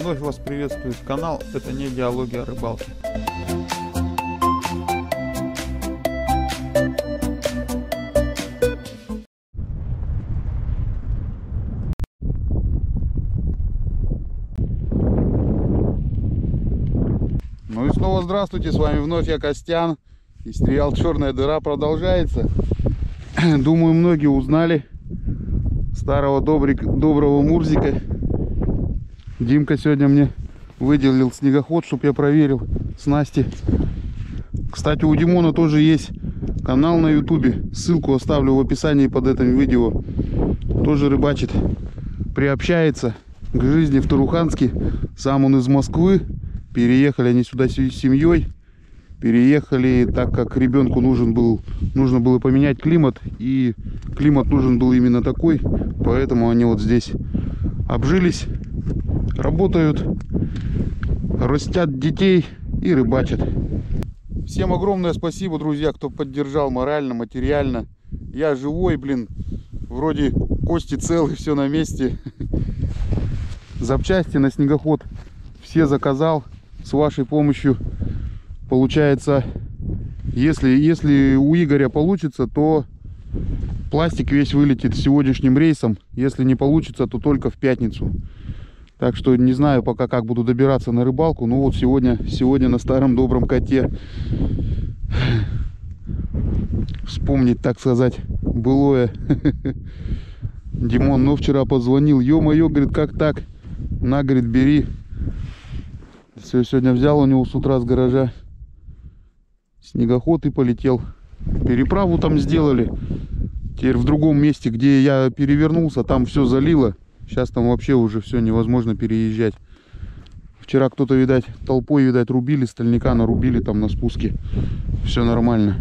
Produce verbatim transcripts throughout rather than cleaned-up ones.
Вновь вас приветствует канал «Это не диалоги о рыбалке». Ну и снова здравствуйте, с вами вновь я, Костян, и сериал «Черная дыра» продолжается. Думаю, многие узнали старого добрик, доброго Мурзика. Димка сегодня мне выделил снегоход, чтобы я проверил снасти. Кстати, у Димона тоже есть канал на ютубе, ссылку оставлю в описании под этим видео. Тоже рыбачит, приобщается к жизни в Туруханске. Сам он из Москвы, переехали они сюда с семьей. Переехали, так как ребенку нужен был, нужно было поменять климат, и климат нужен был именно такой, поэтому они вот здесь обжились, работают, растят детей и рыбачат. Всем огромное спасибо, друзья, кто поддержал морально, материально. Я живой, блин, вроде кости целы, все на месте. Запчасти на снегоход все заказал с вашей помощью. Получается, если, если у Игоря получится, то пластик весь вылетит сегодняшним рейсом. Если не получится, то только в пятницу. Так что не знаю пока, как буду добираться на рыбалку. Но вот сегодня, сегодня на старом добром коте вспомнить, так сказать, былое. Димон, ну вчера позвонил. Ё-моё, говорит, как так? На, говорит, бери. Все, сегодня взял у него с утра с гаража снегоход и полетел. Переправу там сделали. Теперь в другом месте, где я перевернулся, там все залило. Сейчас там вообще уже все невозможно переезжать. Вчера кто-то, видать, толпой, видать, рубили, стальника нарубили там на спуске. Все нормально.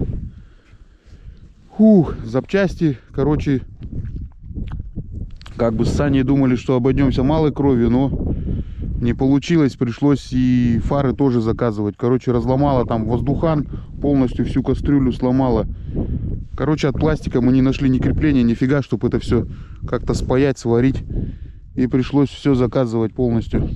Фух, запчасти, короче, как бы с Саней думали, что обойдемся малой кровью, но не получилось, пришлось и фары тоже заказывать. Короче, разломала там воздухан, полностью всю кастрюлю сломала. Короче, от пластика мы не нашли ни крепления, нифига, чтобы это все как-то спаять, сварить. И пришлось все заказывать полностью.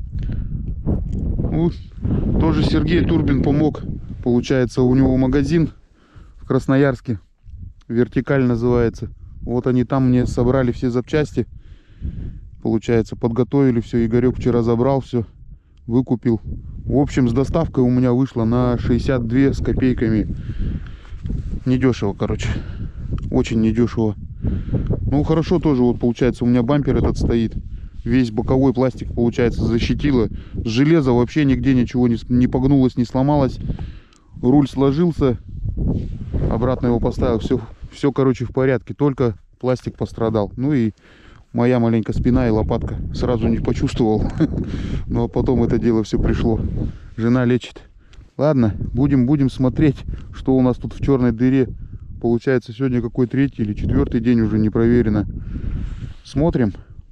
Ну, тоже Сергей Турбин помог. Получается, у него магазин в Красноярске, Вертикаль называется. Вот они там мне собрали все запчасти. Получается, подготовили все. Игорек вчера забрал все, выкупил. В общем, с доставкой у меня вышло на шестьдесят две с копейками. Недешево, короче. Очень недешево. Ну, хорошо тоже, вот получается, у меня бампер этот стоит. Весь боковой пластик, получается, защитило. Железо вообще нигде ничего не, не погнулось, не сломалось. Руль сложился. Обратно его поставил. Все, все, короче, в порядке. Только пластик пострадал. Ну и моя маленькая спина и лопатка. Сразу не почувствовал. Но потом это дело все пришло. Жена лечит. Ладно, будем, будем смотреть, что у нас тут в черной дыре. Получается, сегодня какой третий или четвертый день уже не проверено. Смотрим.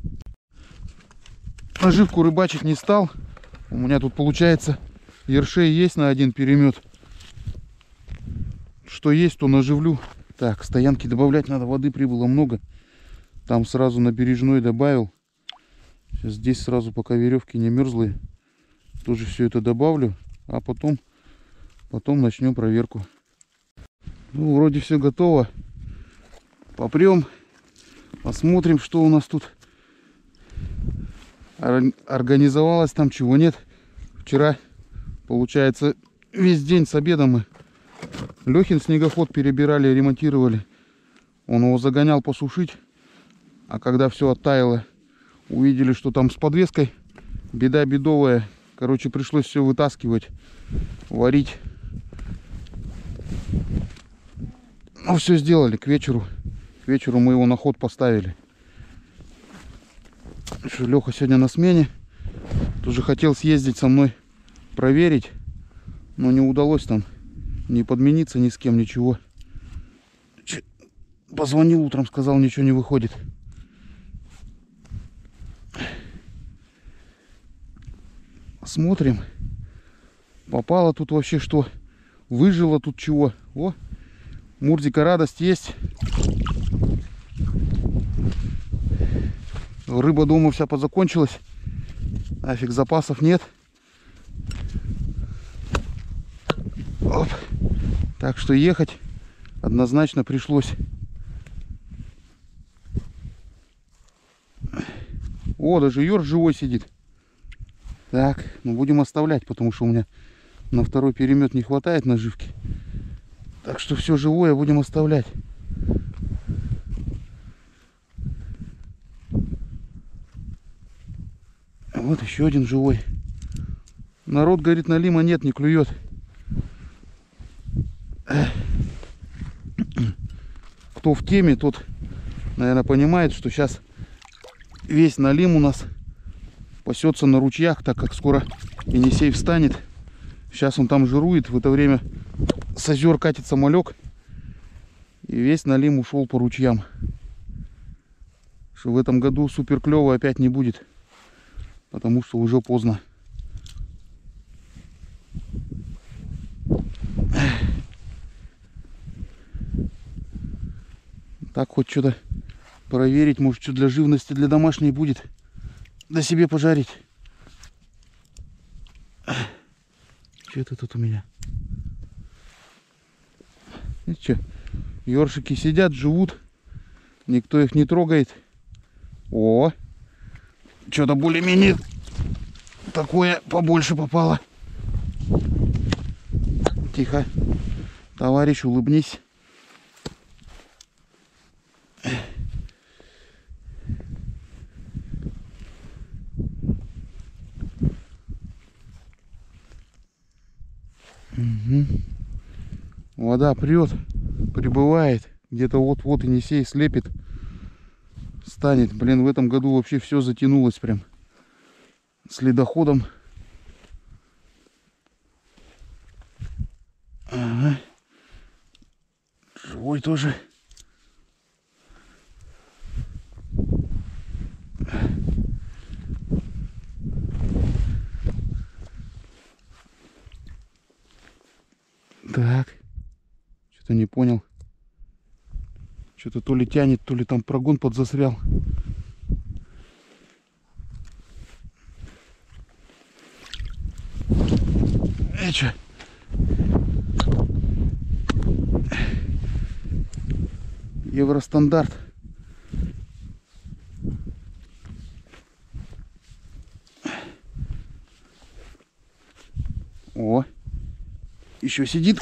Наживку рыбачить не стал. У меня тут, получается, ершей есть на один перемет. Что есть, то наживлю. Так, стоянки добавлять надо. Воды прибыло много. Там сразу на бережной добавил. Сейчас здесь сразу, пока веревки не мерзлые, тоже все это добавлю. А потом, потом начнем проверку. Ну, вроде все готово. Попрем. Посмотрим, что у нас тут организовалось, там чего нет. Вчера, получается, весь день с обедом мы Лехин снегоход перебирали, ремонтировали. Он его загонял посушить. А когда все оттаяло, увидели, что там с подвеской беда бедовая. Короче, пришлось все вытаскивать, варить. Ну, все сделали к вечеру. К вечеру мы его на ход поставили. Леха сегодня на смене. Тоже хотел съездить со мной проверить, но не удалось там не подмениться ни с кем, ничего. Позвонил утром, сказал, ничего не выходит. Смотрим. Попало тут вообще что? Выжило тут чего? О, Мурзика радость есть. Рыба дома вся позакончилась. Нафиг запасов нет. Оп. Так что ехать однозначно пришлось. О, даже ёрш живой сидит. Так, ну будем оставлять, потому что у меня на второй перемет не хватает наживки. Так что все живое будем оставлять. Вот еще один живой. Народ говорит, налима нет, не клюет. Кто в теме, тот, наверное, понимает, что сейчас весь налим у нас пасется на ручьях, так как скоро Енисей встанет. Сейчас он там жирует, в это время с озер катится малек. И весь налим ушел по ручьям. Что в этом году супер клево опять не будет. Потому что уже поздно. Так хоть что-то проверить, может что для живности, для домашней будет. Да себе пожарить. Что это тут у меня? Видите, ёршики сидят, живут. Никто их не трогает. О! Что-то более-менее такое побольше попало. Тихо. Товарищ, улыбнись. Угу. Вода прет, прибывает. Где-то вот-вот Енисей слепит. Станет. Блин, в этом году вообще все затянулось прям. С ледоходом. Ага. Живой тоже. Так. Что-то не понял. Что-то то ли тянет, то ли там прогон подзастрял. Эй, чё? Евростандарт. О, еще сидит.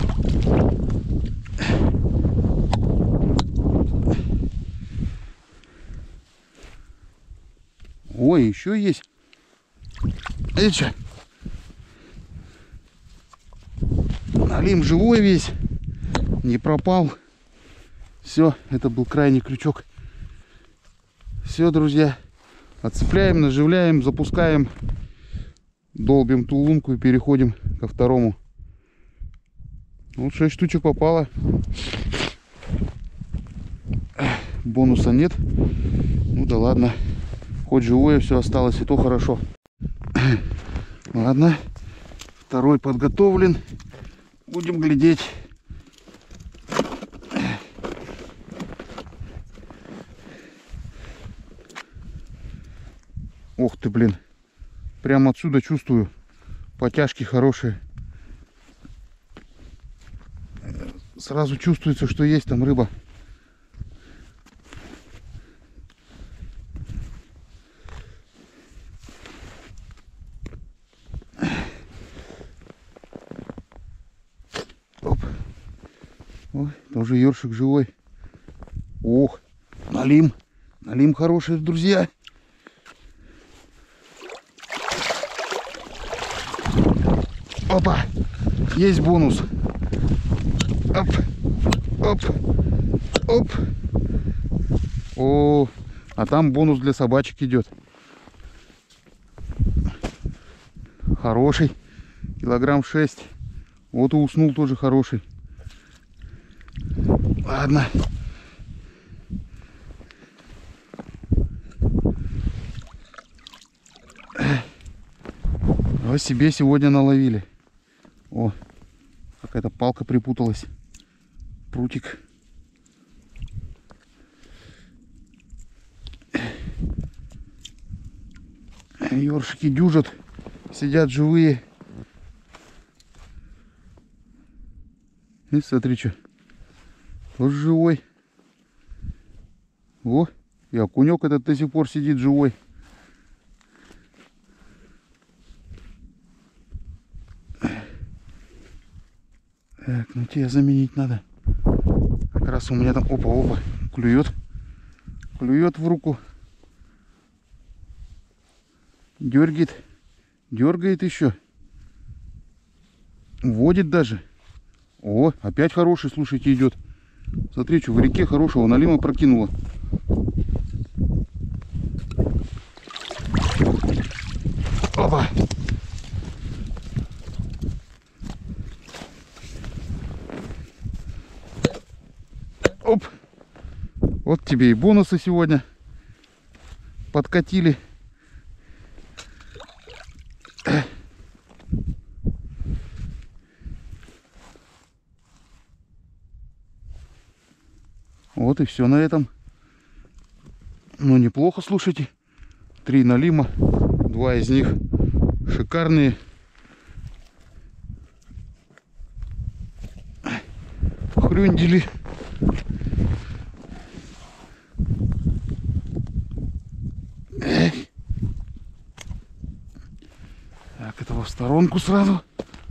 Ой, еще есть. Это что? Налим живой весь. Не пропал. Все, это был крайний крючок. Все, друзья. Отцепляем, наживляем, запускаем. Долбим ту лунку и переходим ко второму. Вот шесть штучек попало. Бонуса нет. Ну да ладно. Хоть живое все осталось, и то хорошо. Ладно. Второй подготовлен. Будем глядеть. Ох ты, блин. Прямо отсюда чувствую. Потяжки хорошие. Сразу чувствуется, что есть там рыба. Оп. Ой, тоже ёршик живой. Ох, налим. Налим хороший, друзья. Опа, есть бонус. Оп, оп, оп. О, а там бонус для собачек идет. Хороший. Килограмм шесть. Вот и уснул тоже хороший. Ладно. Вот себе сегодня наловили. О, какая-то палка припуталась. Прутик. Ёршики дюжат. Сидят живые. И смотри, что. Тоже живой. О, и окунек этот до сих пор сидит живой. Так, ну тебя заменить надо. Как раз у меня там, опа-опа, клюет. Клюет в руку. Дергает. Дергает еще. Водит даже. О, опять хороший, слушайте, идет. Смотри, что в реке хорошего налима прокинула. Опа. Оп. Вот тебе и бонусы сегодня подкатили. Вот и все на этом. Ну, неплохо, слушайте. Три налима. Два из них шикарные. Хрюндели. Так, этого в сторонку сразу.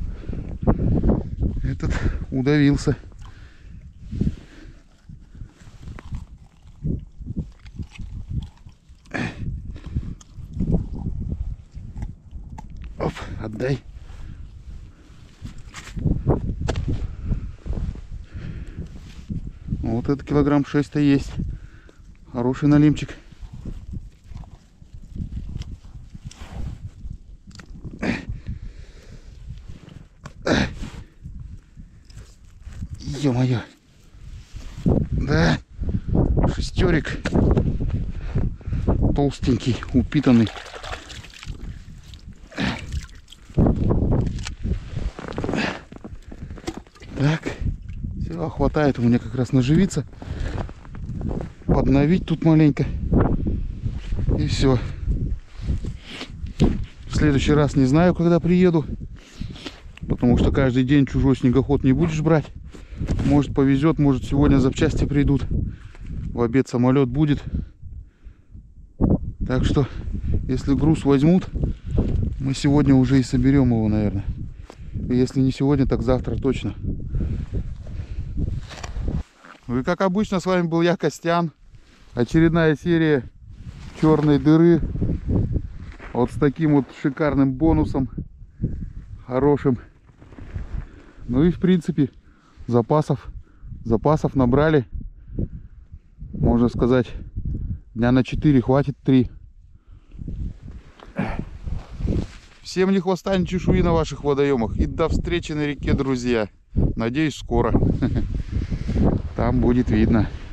Этот удавился. Оп, отдай. Вот это килограмм шесть-то есть. Хороший налимчик. Ё-моё. Да, шестерик. Толстенький, упитанный. Так, все, хватает у меня как раз наживиться. Подновить тут маленько. И все. В следующий раз не знаю, когда приеду. Потому что каждый день чужой снегоход не будешь брать. Может повезет, может сегодня запчасти придут. В обед самолет будет. Так что, если груз возьмут, мы сегодня уже и соберем его, наверное. И если не сегодня, так завтра точно. Ну и как обычно, с вами был я, Костян. Очередная серия черной дыры. Вот с таким вот шикарным бонусом. Хорошим. Ну и в принципе запасов запасов набрали, можно сказать, дня на четыре хватит, три. Всем ни хвоста, ни чешуи на ваших водоемах. И до встречи на реке, друзья. Надеюсь, скоро. Там будет видно.